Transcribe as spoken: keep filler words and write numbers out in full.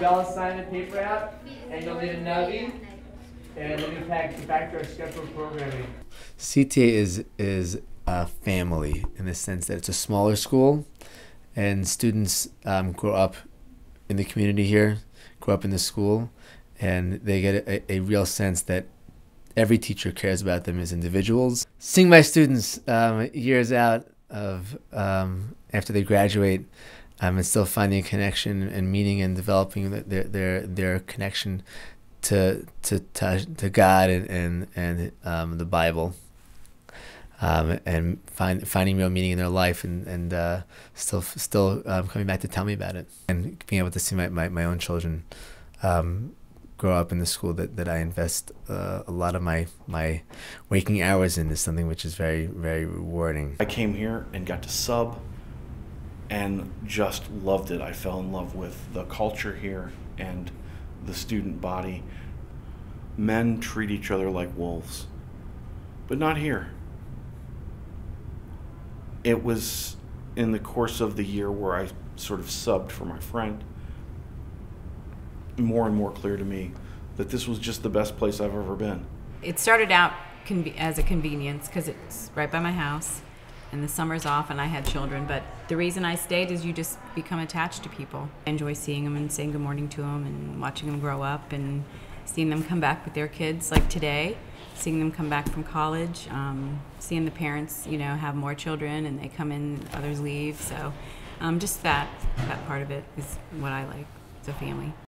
spell assignment paper out, and you'll need a nubby, and then we pack it back to our scheduled programming. C T A is is a family in the sense that it's a smaller school, and students um, grow up in the community here, grow up in the school, and they get a, a real sense that every teacher cares about them as individuals. Seeing my students um, years out of um, after they graduate, um, and still finding a connection and meeting and developing their their their connection to to to, to God and and, and um, the Bible, um, and find finding real meaning in their life, and and uh, still still um, coming back to tell me about it, and being able to see my my, my own children Um, grow up in the school that, that I invest uh, a lot of my, my waking hours in is something which is very, very rewarding. I came here and got to sub and just loved it. I fell in love with the culture here and the student body. Men treat each other like wolves, but not here. It was in the course of the year where I sort of subbed for my friend, more and more clear to me that this was just the best place I've ever been. It started out conve- as a convenience because it's right by my house and the summer's off and I had children, but the reason I stayed is you just become attached to people. I enjoy seeing them and saying good morning to them and watching them grow up and seeing them come back with their kids, like today, seeing them come back from college, um, seeing the parents, you know, have more children and they come in, others leave. So um, just that, that part of it is what I like. It's a family.